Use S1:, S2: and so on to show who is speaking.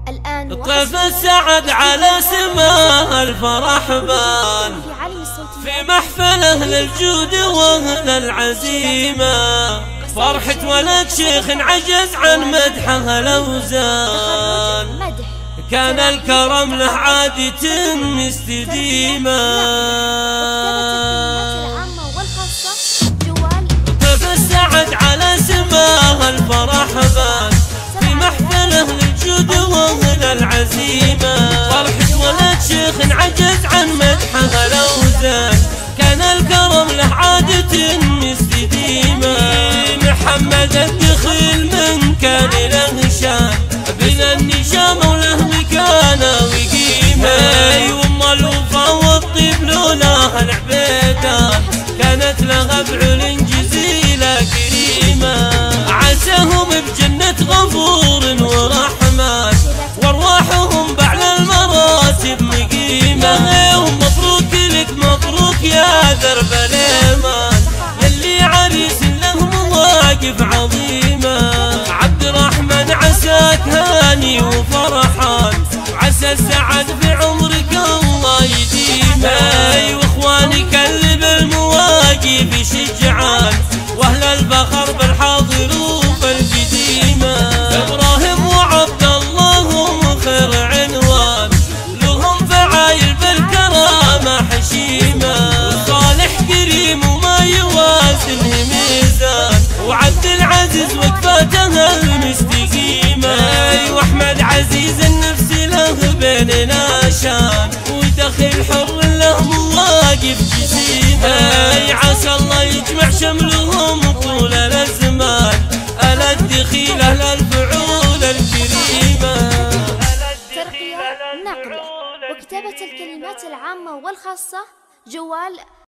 S1: الآن
S2: طيف السعد على سماه الفرح بان في محفله للجود واهل العزيمه، فرحة ولد شيخ عجز عن مدحه الاوزان، كان الكرم له عادة مستديمة. طيف السعد على سماه الفرح بان في محفله للجود واهل العزيمة، فرحة ولد شيخ عجز عن مدحه الاوزان، كان الكرم له عادة مستديمة. محمد الدخيل من كان له شان بلا النشامة وله مكانة وقيمة، وام الوفا والطيب لولاها العبيدان، كانت لها بعل جزيلة كريمة. عساهم بجنة غفور ورحمن وارواحهم باعلى المراتب مقيمة، ومبروك لك مبروك يا درب الايمان، يلي عريس له مواقف عظيمة. عبد الرحمن عساك هاني وفرحان، وعسى السعد في عمرك الله يديمه، واخوانك اللي بالمواقف شجعان، واهل الفخر بالحاضروف القديمة. ابراهيم وعبد الله هم خير عنوان، لهم فعايل بالكرامة حشيمة، وصالح كريم وما يوازنه ميزان، وعبد العزيز وقفته المستقيمة، واحمد عزيز النفس له بيننا شان، ودخيل حر له مواقف جسيمة. عسى الله يجمع شملهم طول الازمان، الا الدخيل اهل الفعول الكريمة.
S1: ترقية، نقل وكتابة الكلمات العامة والخاصة، جوال